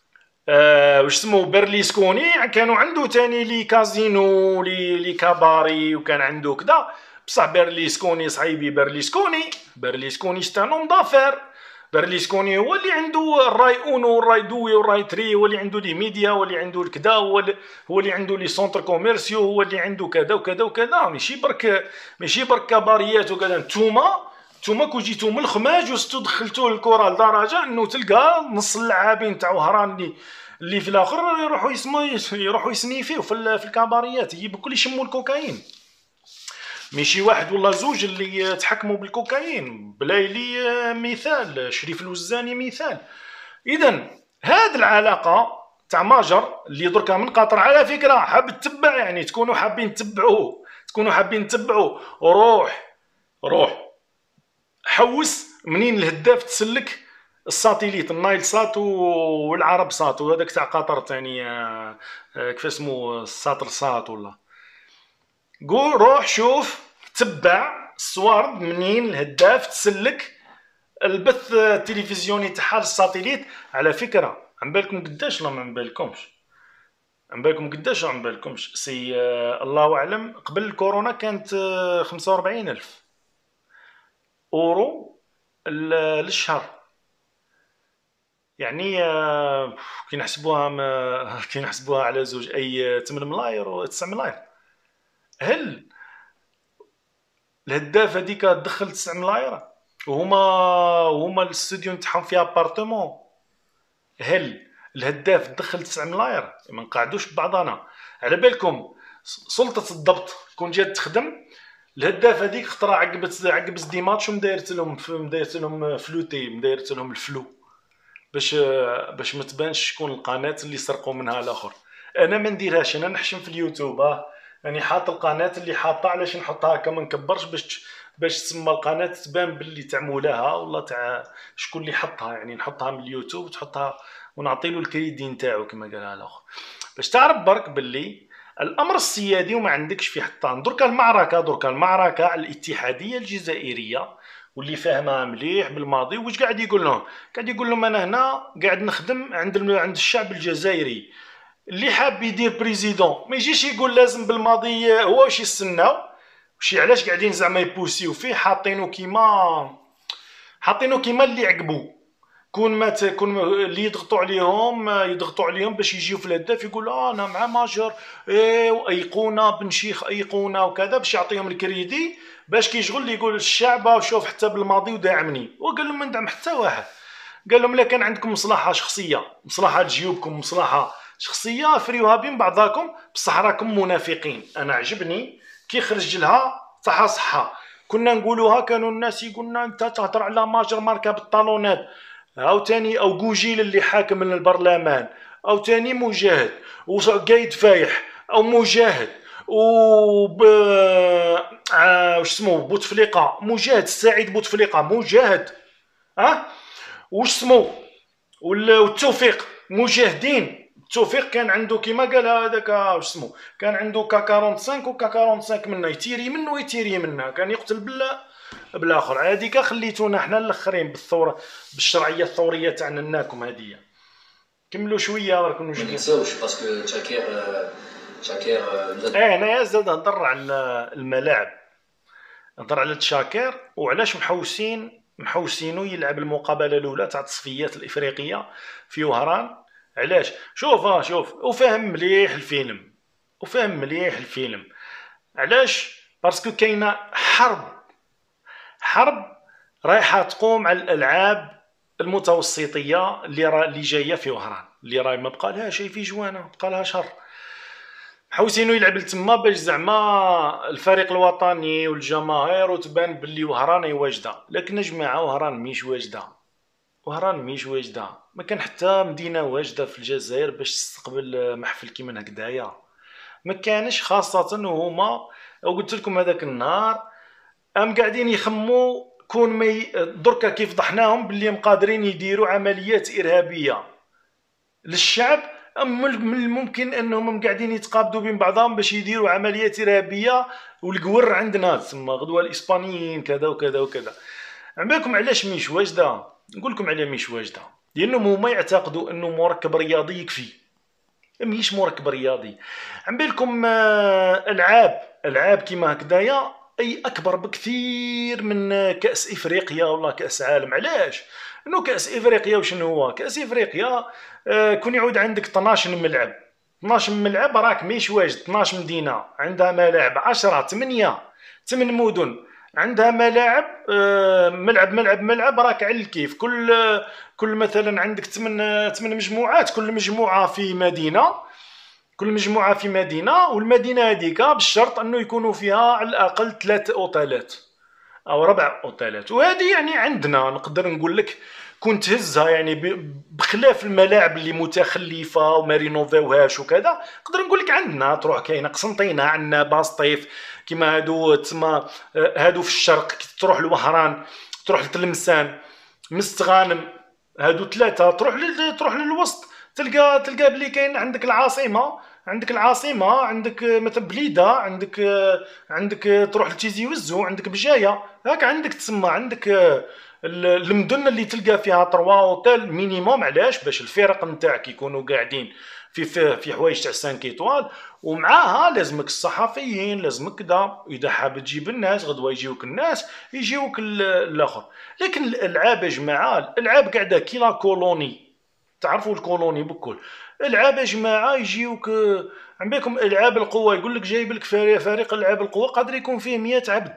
آه واش سمو برليسكوني كانوا عنده تاني لي كازينو لي لي كباري وكان عنده كذا، بصح برليسكوني صاحبي برليسكوني برليسكوني ستانون دافير. برليسكوني هو اللي عنده الراي اونو والراي دوي والراي تري، هو اللي عنده لي ميديا، هو اللي عنده الكذا، هو اللي هو اللي عنده لي سونتر كوميرسيو، هو اللي عنده كذا وكذا وكذا. ماشي برك ماشي برك كباريات وكذا. نتوما نتوما كون جيتو من الخماج وستو دخلتوا الكره لدرجه انه تلقى نص اللاعبين تاع وهران اللي اللي في الاخر يروحوا يسمو يروحوا يسنيفيو في الكباريات، يجيبوا يشموا الكوكايين. ماشي واحد ولا زوج اللي تحكموا بالكوكايين. بلايلي مثال، شريف الوزاني مثال. اذا هاد العلاقه تاع ماجر اللي دركا من قطر على فكره حاب تتبع، يعني تكونوا حابين تتبعوه، تكونوا حابين تتبعوه، روح روح حوس منين الهداف تسلك الساتيليت النايل سات والعرب سات وهذاك تاع قطر ثاني كيفاش اسمو الساتر سات ولا. قول روح شوف تبع الصوارد منين الهداف تسلك البث التلفزيوني تاعها الساتيليت. على فكره عم بالكم قداش؟ لا ما عم بالكمش، عم بالكم قداش؟ عم بالكمش سي الله اعلم. قبل الكورونا كانت خمسة وأربعين ألف اورو للشهر، يعني كي نحسبوها كي نحسبوها على زوج اي ثمانية ملاير و تسعة ملاير. هل الهداف هذيك تدخل تسعة ملاير وهما هما الاستوديو نتاعهم فيها ابارتمون؟ هل الهداف تدخل تسعة ملاير؟ ما نقعدوش ببعضنا. على بالكم سلطه الضبط كون جات تخدم الهداف هذيك خطره عقبت عقب دي ماتش ومدايرت لهم مدايرت لهم فلوتي مدايرت لهم الفلو باش باش ما تبانش شكون القناه اللي سرقوا منها الاخر. انا ما نديرهاش، انا نحشم في اليوتيوب. اه يعني حاط القناه اللي حاطها، علاش نحطها هكا ما نكبرش باش باش تسمى القناه تبان باللي تاع مولاها ولا تاع شكون اللي حطها، يعني نحطها من اليوتيوب وتحطها ونعطي له الكريدي نتاعو كما قالها الاخر، باش تعرف برك باللي الامر السيادي وما عندكش فيه حطان. دركا المعركه دركا المعركه على الاتحاديه الجزائريه واللي فاهمها مليح بالماضي، واش قاعد يقول لهم؟ قاعد يقول لهم انا هنا قاعد نخدم عند عند الشعب الجزائري، اللي حاب يدير بريزيدون ما يجيش يقول لازم بالماضي هو واش يستناو، وشي علاش قاعدين زعما يبوسيو فيه، حاطينو كيما حاطينو كيما اللي عقبو، كون ما كون اللي يضغطوا عليهم يضغطوا عليهم باش يجيو في الهداف يقول اه انا مع ماجر ايه ايقونه بن شيخ ايقونه وكذا، باش يعطيهم الكريدي باش كي يشغل يقول الشعب شوف حتى بالماضي وداعمني. وقال لهم ما ندعم حتى واحد، قال لهم لا كان عندكم مصلحه شخصيه، مصلحه لجيوبكم، مصلحه شخصيه فريوها بين بعضاكم، بصح راكم منافقين. انا عجبني كي خرج لها صحه صحه، كنا نقولوها كانوا الناس يقولنا انت تهضر على ماجر ماركه بالطالونات، او تاني او جوجيل اللي حاكم البرلمان، او تاني مجاهد وقايد فايح، او مجاهد و ب... آه... وش اسمه بوتفليقه مجاهد، السعيد بوتفليقه مجاهد، ها أه؟ وش اسمه والتوفيق مجاهدين. التوفيق كان عنده كيما قال هذاك واش اسمه، كان عنده كا خمسة وأربعين وكا خمسة وأربعين منه يتيري منه ويتيري منه، كان يقتل بلا بالاخر. هذيك خليتونا حنا الاخرين بالثوره بالشرعيه الثوريه تاعنا لناكم هذه. كملوا شويه راكم ما واش ننساوش باسكو تشاكير تشاكير ايه انا زاد نهضر على الملاعب، نهضر على تشاكير وعلاش محوسين محوسينو يلعب المقابله الاولى تاع التصفيات الافريقيه في وهران. علاش؟ شوف اه شوف وفاهم مليح الفيلم، وفاهم مليح الفيلم. علاش؟ باسكو كاينه حرب حرب رايحه تقوم على الالعاب المتوسطيه اللي راه اللي جايه في وهران، اللي راهي ما بقى لها شيء في جوانا، بقى لها شهر. محوسينو يلعب تما باش زعما الفريق الوطني والجماهير وتبان باللي وهران واجده، لكن جماعه وهران مش واجده، وهران مش واجده. ما كان حتى مدينه واجده في الجزائر باش تستقبل محفل كيما هكذايا، ما كانش، خاصه وهما قلت لكم هذاك النهار ام قاعدين يخموا كون ما ي... دركا كيف فضحناهم باللي مقادرين يديروا عمليات ارهابيه للشعب، ام من الممكن انهم قاعدين يتقابضوا بين بعضهم باش يديروا عمليات ارهابيه والقور عندنا تسمى غدوه الاسبانيين كذا وكذا وكذا. عمالكم علاش مش واجده؟ نقول لكم علاه مش واجده، لانهم هما يعتقدوا انه مركب رياضي يكفي، مش مركب رياضي. عمالكم العاب العاب كيما هكذايا اي اكبر بكثير من كاس افريقيا ولا كاس عالم. علاش؟ انه كاس افريقيا وشنو هو كاس افريقيا؟ آه كون يعود عندك اثناش ملعب، اثناش ملعب راك مش واجد. اثناش مدينه عندها ملاعب عشرة ثمانية ثمان مدن عندها ملاعب، آه ملعب ملعب ملعب راك على الكيف. كل آه كل مثلا عندك ثمان ثمان مجموعات، كل مجموعه في مدينه، كل مجموعه في مدينه، والمدينه هذيك بالشرط انه يكونوا فيها على الاقل ثلاث اوتيلات او ربع اوتيلات. وهذه يعني عندنا نقدر نقول لك كنت تهزها يعني بخلاف الملاعب اللي متخلفه وما رينوفاوهاش وكذا، نقدر نقول لك عندنا تروح كاينه قسنطينه، عندنا باسطيف كيما هادو تما هادو في الشرق، تروح لوهران، تروح لتلمسان، مستغانم، هادو ثلاثه. تروح لل... تروح للوسط تلقى تلقى بلي كاين عندك العاصمه، عندك العاصمه عندك مثلا بليده، عندك عندك تروح لتيزي وزو، عندك بجايه، هاك عندك تسمى عندك المدن اللي تلقى فيها تروا اوتيل مينيموم. علاش؟ باش الفرق نتاعك يكونوا قاعدين في في, في حوايج تاع خمسة ايطوال، ومعاها لازمك الصحفيين، لازمك كذا. اذا حاب تجيب الناس غدوه يجيوك الناس يجيوك الاخر. لكن الالعاب يا جماعه الالعاب قاعده كي لا كولوني، تعرفوا الكولوني بكل العاب يا جماعه يجيوك عم بكم العاب القوه، يقول لك جايب لك فريق العاب القوه قادر يكون فيه مية عبد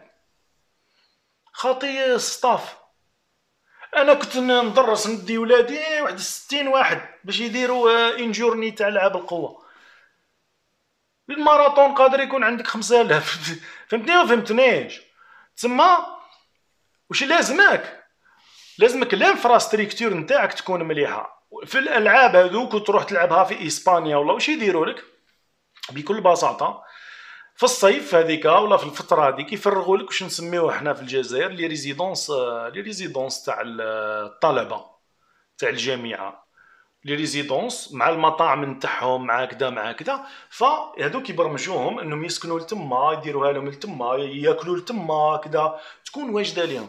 خاطي ستاف. انا كنت ندرس ندي ولادي واحد ستين واحد باش يديروا انجورني تاع العاب القوه. الماراطون قادر يكون عندك خمسة آلاف فهمتني ولا فهمتنيش؟ تسمى واش لازمك؟ لازمك الانفراستركتور نتاعك تكون مليحه. في الالعاب هذوك تروح تلعبها في اسبانيا ولا واش يديروا لك بكل بساطه في الصيف هذيك ولا في الفتره هذيك يفرغوا لك واش نسميوه حنا في الجزائر لي ريزيدونس، لي ريزيدونس تاع الطلبه تاع الجامعه، لي ريزيدونس مع المطاعم نتاعهم مع كذا مع كذا. فهذوك يبرمجوهم انهم يسكنوا لتما، يديروها لهم لتما، ياكلوا لتما كذا، تكون واجده لهم.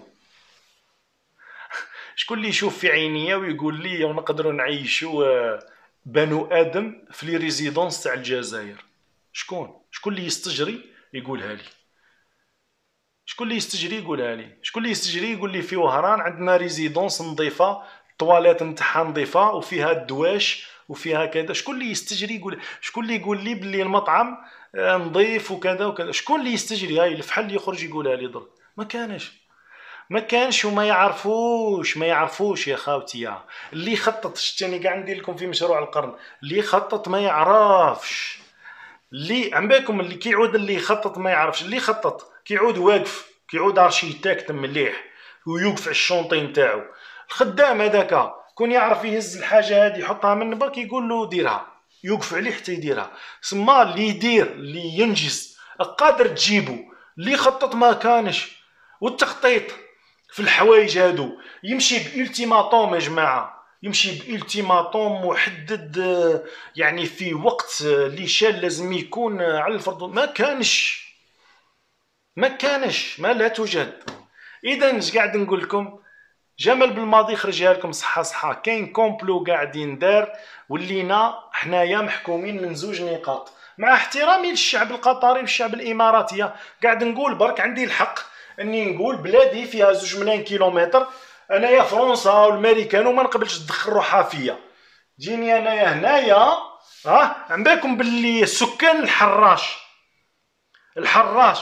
شكون اللي يشوف في عينيا ويقول لي ونقدروا نعيشوا بنو ادم في لي ريزيدونس تاع الجزائر؟ شكون شكون اللي يستجري يقولها لي؟ شكون اللي يستجري يقولها لي؟ شكون اللي يستجري يقول لي في وهران عندنا ريزيدونس نظيفه، الطواليت نتاعها نظيفه وفيها الدواش وفيها كذا؟ شكون اللي يستجري يقول؟ شكون اللي يقول لي باللي المطعم نظيف وكذا وكذا؟ شكون اللي يستجري؟ هاي الفحل يخرج يقولها لي درك. ما كانش ما كانش وما يعرفوش ما يعرفوش يا خاوتي. يا اللي خطط، شتاني قاعد ندير لكم في مشروع القرن، اللي خطط ما يعرفش. اللي عم بالكم اللي كيعود اللي يخطط ما يعرفش. اللي خطط كيعود واقف، كيعود ارشيتكت مليح ويوقف على الشونطي نتاعو. الخدام هذاك كون يعرف يهز الحاجه هذه يحطها من برك يقول له ديرها، يوقف عليه حتى يديرها. سما اللي يدير اللي ينجز قادر تجيبو. اللي خطط ما كانش. والتخطيط في الحوايج هادو يمشي بالتيماتوم يا جماعه، يمشي بالتيماتوم محدد، يعني في وقت اللي شال لازم يكون على الفرض. ما كانش ما كانش ما لا توجد. اذا اش قاعد نقول لكم؟ جمال بالماضي خرجها لكم صحه صحه. كاين كومبلو قاعد يندار ولينا حنايا محكومين من زوج نقاط. مع احترامي للشعب القطري والشعب الاماراتي، قاعد نقول برك عندي الحق اني نقول بلادي فيها زوج ملايين كيلومتر، انايا فرنسا والماريكان وما نقبلش تدخل روحها فيا. جيني انايا هنايا ها عم بالكم باللي السكان الحراش الحراش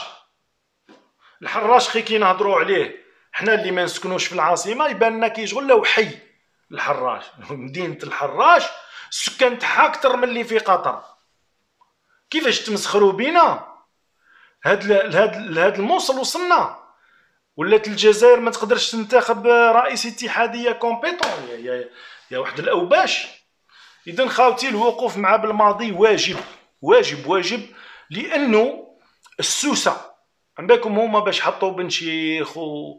الحراش خي كي نهضروا عليه حنا اللي ما نسكنوش في العاصمه يبان لنا كيشغل له حي. الحراش مدينه الحراش السكان تاعها اكثر من اللي في قطر. كيفاش تمسخروا بينا؟ هاد هاد هاد الموصل وصلنا. ولات الجزائر ما تقدرش تنتخب رئيس اتحاديه كومبيتون يا يا, يا واحد الاوباش. اذا خاوتي الوقوف مع بالماضي واجب واجب واجب، لانه السوسه عم بالكم هما باش حطوا بن شيخ و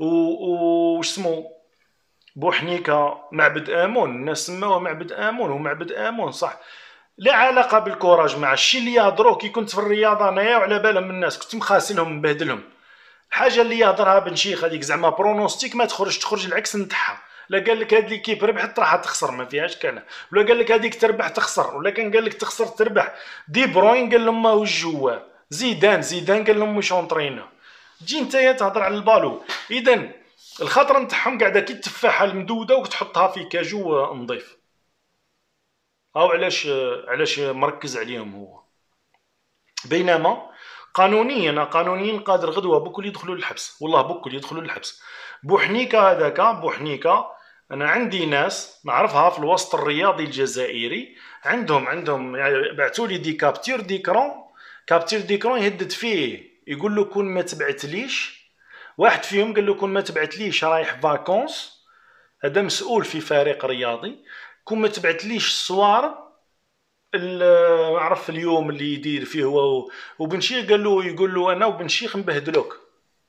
واش سمو بوحنيكه معبد امون، الناس سماوه معبد امون ومعبد امون صح. لا علاقه بالكوراج مع الشيء اللي يهضروا. كي كنت في الرياضه انايا وعلى بالهم الناس كنت مخاسلهم مبهدلهم. الحاجه اللي يهضرها بن شيخ هذيك زعما برونوستيك ما تخرج تخرج العكس نتاعها. لا قال لك هاد ليكيب ربحت راح تخسر ما فيهاش كان، ولا قال لك هذيك تربح تخسر، ولا كان قال لك تخسر تربح. دي بروين قال لهم ماهوش جوار، زيدان زيدان قال لهم واش اونطرينا. تجي نتايا تهضر على البالو. اذا الخطره نتاعهم قاعده كي التفاحه المدوده وتحطها في كاجو نظيف. او علاش علاش مركز عليهم هو. بينما قانونيا قانونيا قادر غدوه بكل يدخلوا للحبس، والله بكل يدخلوا للحبس. بوحنيكه هذاك بوحنيكه انا عندي ناس نعرفها في الوسط الرياضي الجزائري عندهم عندهم يعني بعثوا لي دي كابتور ديكرون كابتور ديكرون يهدد فيه يقول له كون ما تبعتليش. واحد فيهم قال له كون ما تبعتليش رايح فاكونس، هذا مسؤول في فريق رياضي، كون ما تبعتليش الصوار نعرف اليوم اللي يدير فيه هو وبن شيخ قال له يقول له انا وبن شيخ نبهدلوك.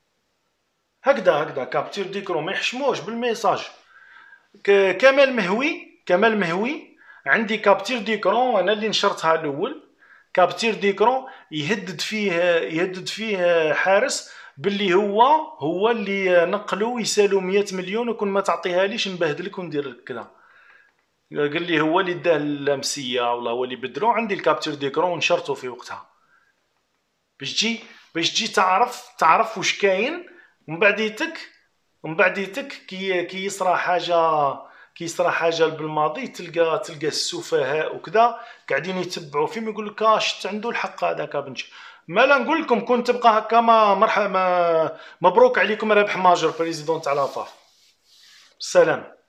هكذا هكذا كابتور ديكرون ما يحشموش بالميساج. كمال مهوي كمال مهوي عندي كابتور ديكرون انا اللي نشرتها الاول. كابتور ديكرون يهدد فيه يهدد فيه حارس باللي هو هو اللي نقلو يسالو مية مليون وكون ما تعطيها ليش نبهدلك وندير لك كذا. قال لي هو اللي داه اللمسيه ولا هو اللي بدلو. عندي الكابتور ديكرون ونشرته في وقتها باش تجي باش تجي تعرف تعرف واش كاين. ومن بعديتك ومن بعديتك كي كي يصرى حاجه كي يصرى حاجه بالماضي تلقى تلقى السفهاء وكذا قاعدين يتبعوا فيه يقول لك اش عنده الحق هذاك بنتي. ما لا نقول لكم كون تبقى هكا ما مرحبا مبروك عليكم رابح ماجور بريزيدون تاع لافاف. السلام.